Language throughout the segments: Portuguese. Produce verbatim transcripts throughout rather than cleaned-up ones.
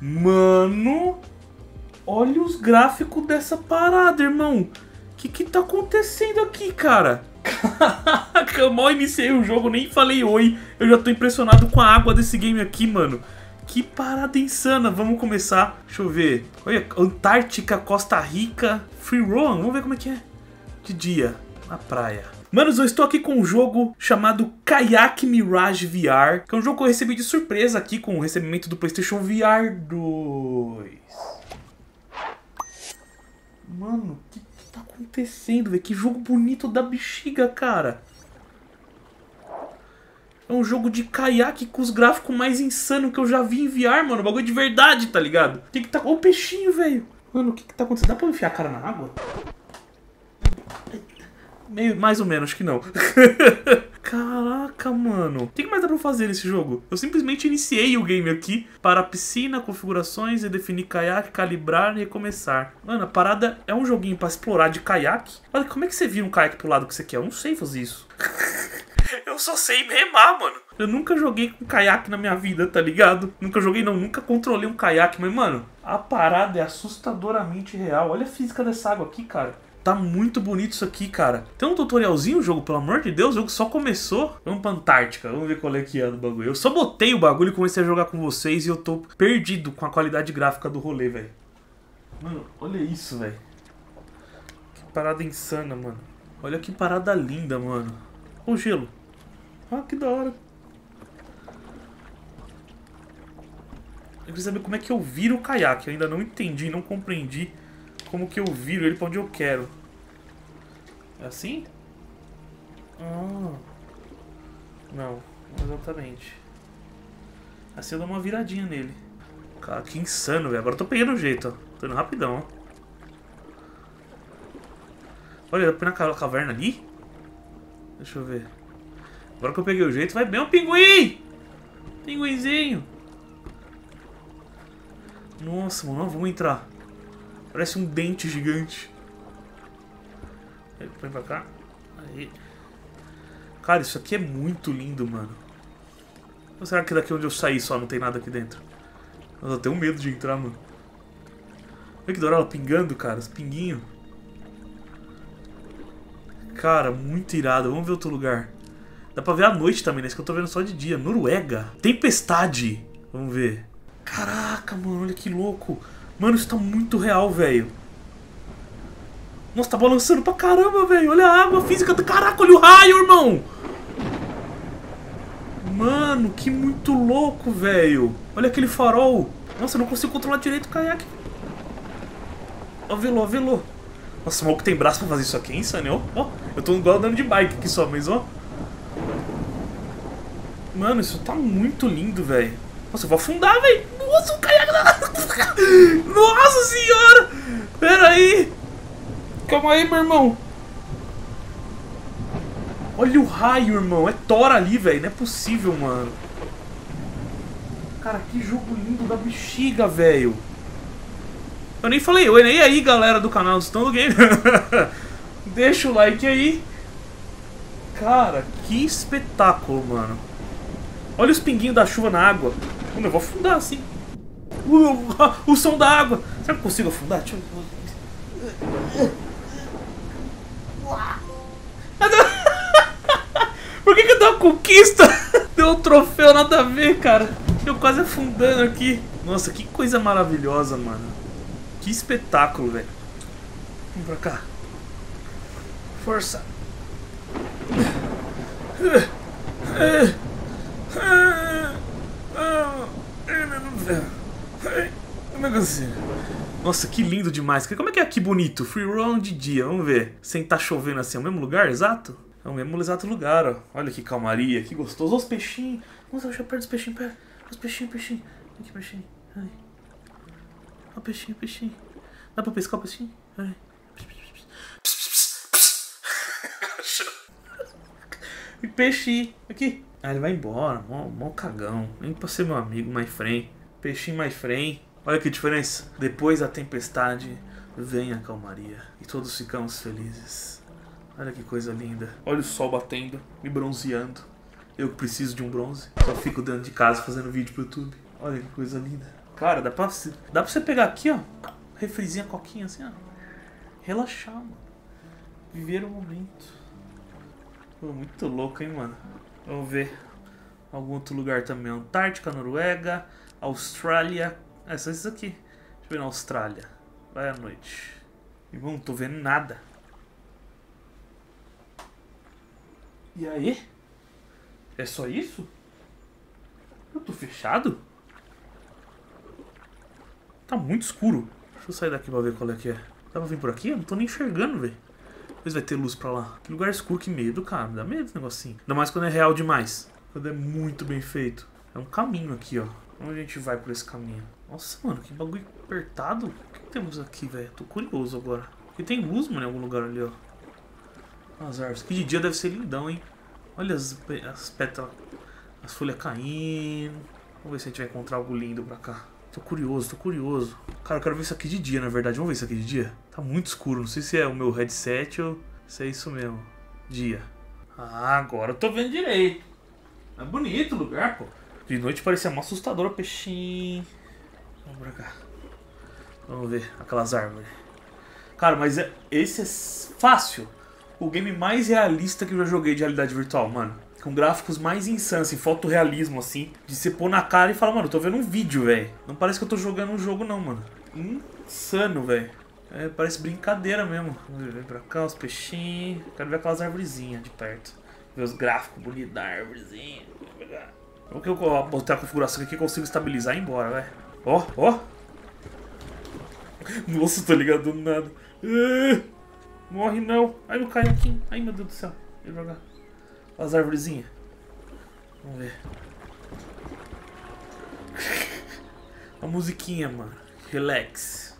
Mano, olha os gráficos dessa parada, irmão. O que que tá acontecendo aqui, cara? Caraca, eu mal iniciei o jogo, nem falei oi. Eu já tô impressionado com a água desse game aqui, mano. Que parada insana. Vamos começar. Deixa eu ver. Olha, Antártica, Costa Rica, Free Roam. Vamos ver como é que é. De dia, na praia. Manos, eu estou aqui com um jogo chamado Kayak Mirage V R, que é um jogo que eu recebi de surpresa aqui com o recebimento do PlayStation V R dois. Mano, o que, que tá acontecendo, velho? Que jogo bonito da bexiga, cara. É um jogo de caiaque com os gráficos mais insanos que eu já vi em V R, mano. Bagulho de verdade, tá ligado? O que que tá... Ô, o peixinho, velho. Mano, o que que tá acontecendo? Dá pra eu enfiar a cara na água? Meio, mais ou menos, acho que não. Caraca, mano. O que mais dá pra fazer nesse jogo? Eu simplesmente iniciei o game aqui para a piscina, configurações, definir caiaque, calibrar e recomeçar. Mano, a parada é um joguinho pra explorar de caiaque. Olha, como é que você vira um caiaque pro lado que você quer? Eu não sei fazer isso. Eu só sei remar, mano. Eu nunca joguei com caiaque na minha vida, tá ligado? Nunca joguei, não. Nunca controlei um caiaque. Mas, mano, a parada é assustadoramente real. Olha a física dessa água aqui, cara. Tá muito bonito isso aqui, cara. Tem um tutorialzinho o jogo, pelo amor de Deus. O jogo só começou. Vamos pra Antártica. Vamos ver qual é que é do bagulho. Eu só botei o bagulho e comecei a jogar com vocês. E eu tô perdido com a qualidade gráfica do rolê, velho. Mano, olha isso, velho. Que parada insana, mano. Olha que parada linda, mano. Olha o gelo. Ah, que da hora. Eu queria saber como é que eu viro o caiaque. Eu ainda não entendi, não compreendi como que eu viro ele pra onde eu quero. É assim? Ah. Não, exatamente. Assim eu dou uma viradinha nele. Cara, que insano, velho. Agora eu tô pegando o jeito, ó. Tô indo rapidão, ó. Olha, eu põe naquela caverna ali. Deixa eu ver. Agora que eu peguei o jeito, vai bem um pinguim! Pinguinzinho! Nossa, mano, vamos entrar. Parece um dente gigante. Põe pra cá. Aí. Cara, isso aqui é muito lindo, mano. Ou será que daqui onde eu saí só não tem nada aqui dentro? Eu tenho medo de entrar, mano. Olha que da hora ela pingando, cara. Os pinguinhos. Cara, muito irado. Vamos ver outro lugar. Dá pra ver à noite também, né? Isso que eu tô vendo só de dia. Noruega. Tempestade. Vamos ver. Caraca, mano. Olha que louco. Mano, isso tá muito real, velho. Nossa, tá balançando pra caramba, velho. Olha a água, a física. Caraca, olha o raio, irmão. Mano, que muito louco, velho. Olha aquele farol. Nossa, eu não consigo controlar direito o caiaque. Ó, velô, velô. Nossa, o maluco tem braço pra fazer isso aqui, hein, insano? Ó, eu tô igual andando de bike aqui só, mas ó. Mano, isso tá muito lindo, velho. Nossa, eu vou afundar, velho. Nossa, o caiaque... Nossa senhora. Pera aí. Calma aí, meu irmão. Olha o raio, irmão. É Thor ali, velho. Não é possível, mano. Cara, que jogo lindo da bexiga, velho. Eu nem falei oi, né? E aí, galera do canal do Stone do Game? Deixa o like aí. Cara, que espetáculo, mano. Olha os pinguinhos da chuva na água. Mano, eu vou afundar assim. Uh, o som da água. Será que eu consigo afundar? Deixa eu... Por que que deu uma conquista? Deu um troféu, nada a ver, cara. Eu quase afundando aqui. Nossa, que coisa maravilhosa, mano. Que espetáculo, velho. Vamos pra cá. Força. Nossa, que lindo demais. Como é que é aqui bonito? Free roam de dia, vamos ver. Sem tá chovendo assim, é o mesmo lugar, exato? É o mesmo exato lugar, ó. Olha que calmaria, que gostoso. Olha os peixinhos. Nossa, deixa eu perto dos peixinhos, pera. Os peixinhos, peixinho. Aqui, peixinho. Ai. Olha o peixinho, peixinho. Dá pra pescar o peixinho? Ai. E peixe aqui. Ah, ele vai embora. Mó, mó cagão. Nem pra ser meu amigo, my friend. Peixinho, my friend. Olha que diferença. Depois da tempestade, vem a calmaria. E todos ficamos felizes. Olha que coisa linda. Olha o sol batendo, me bronzeando. Eu que preciso de um bronze. Só fico dentro de casa fazendo vídeo pro YouTube. Olha que coisa linda. Cara, dá pra, dá pra você pegar aqui, ó. Refrizinha, coquinha, assim, ó. Relaxar, mano. Viver o momento. Pô, muito louco, hein, mano. Vamos ver. Algum outro lugar também. Antártica, Noruega, Austrália. É só isso aqui. Deixa eu ver na Austrália. Vai à noite. Irmão, não tô vendo nada. E aí? É só isso? Eu tô fechado? Tá muito escuro. Deixa eu sair daqui pra ver qual é que é. Dá pra vir por aqui? Eu não tô nem enxergando, velho. Talvez vai ter luz pra lá. Que lugar escuro, que medo, cara. Me dá medo esse negocinho. Ainda mais quando é real demais. Quando é muito bem feito. É um caminho aqui, ó. Onde a gente vai por esse caminho? Nossa, mano, que bagulho apertado. O que temos aqui, velho? Tô curioso agora. Porque tem luz, mano, em algum lugar ali, ó. As árvores. Que de dia deve ser lindão, hein? Olha as, as pétalas. As folhas caindo. Vamos ver se a gente vai encontrar algo lindo pra cá. Tô curioso, tô curioso. Cara, eu quero ver isso aqui de dia, na verdade. Vamos ver isso aqui de dia? Tá muito escuro. Não sei se é o meu headset ou se é isso mesmo. Dia. Ah, agora eu tô vendo direito. É bonito o lugar, pô. De noite parecia mó assustador o peixinho. Vamos pra cá. Vamos ver aquelas árvores. Cara, mas é, esse é fácil. O game mais realista que eu já joguei de realidade virtual, mano. Com gráficos mais insanos, fotorrealismo, assim. De você pôr na cara e falar, mano, eu tô vendo um vídeo, velho. Não parece que eu tô jogando um jogo, não, mano. Insano, velho. É, parece brincadeira mesmo. Vem pra cá, os peixinhos. Quero ver aquelas arvorezinhas de perto. Ver os gráficos bonitos da árvorezinha. Vamos que eu botar a configuração aqui que eu consigo estabilizar e ir embora, velho. Ó, ó. Nossa, tô ligado do nada. Uh, morre não. Ai, meu caiaquinho. Ai, meu Deus do céu. Deixa eu jogar. As arvorezinhas. Vamos ver. A musiquinha, mano. Relax.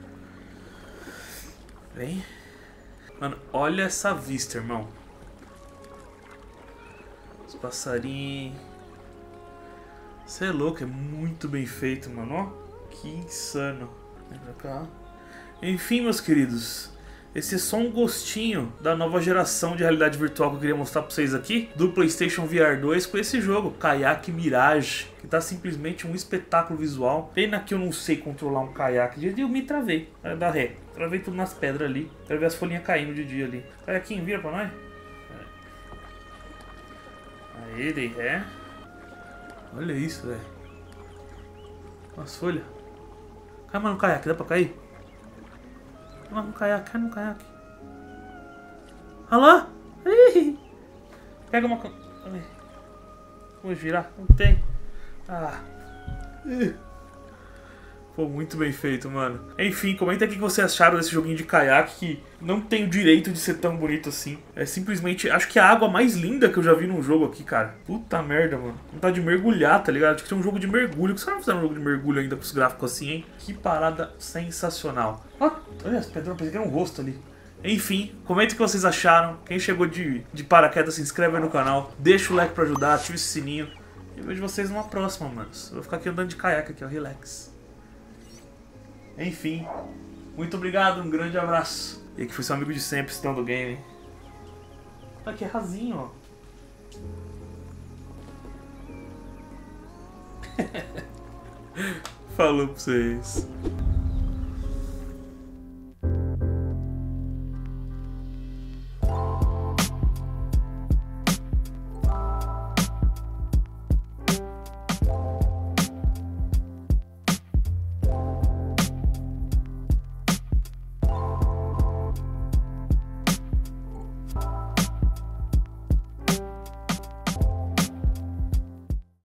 Vem. Mano, olha essa vista, irmão. Os passarinhos. Você é louco, é muito bem feito, mano. Ó, que insano. Vem pra cá. Enfim, meus queridos. Esse é só um gostinho da nova geração de realidade virtual que eu queria mostrar pra vocês aqui. Do PlayStation V R dois com esse jogo, Kayak Mirage. Que tá simplesmente um espetáculo visual. Pena que eu não sei controlar um caiaque. Eu me travei. Vai dar ré. Travei tudo nas pedras ali. Quero ver as folhinhas caindo de dia ali. Caiaquinho, vira pra nós. Aí, dei ré. Olha isso, velho. As folhas. Cai mais no caiaque, dá pra cair? Cai mais no caiaque, cai no caiaque. Olha lá! Ih. Pega uma... Vamos girar? Não tem. Ah. Ih. Pô, muito bem feito, mano. Enfim, comenta aqui o que vocês acharam desse joguinho de caiaque que não tem o direito de ser tão bonito assim. É simplesmente... Acho que é a água mais linda que eu já vi num jogo aqui, cara. Puta merda, mano. Vontade de mergulhar, tá ligado? Acho que tem um jogo de mergulho. Por que os caras não fizeram um jogo de mergulho ainda com os gráficos assim, hein? Que parada sensacional. Ah, olha as pedras, pensei que era um rosto ali. Enfim, comenta o que vocês acharam. Quem chegou de, de paraquedas, se inscreve aí no canal. Deixa o like pra ajudar, ativa esse sininho. E eu vejo vocês numa próxima, manos. Eu vou ficar aqui andando de caiaque aqui, ó. Relax. Enfim, muito obrigado, um grande abraço. E aqui foi seu amigo de sempre, Stão do Game. Tá aqui, é rasinho, ó. Falou pra vocês.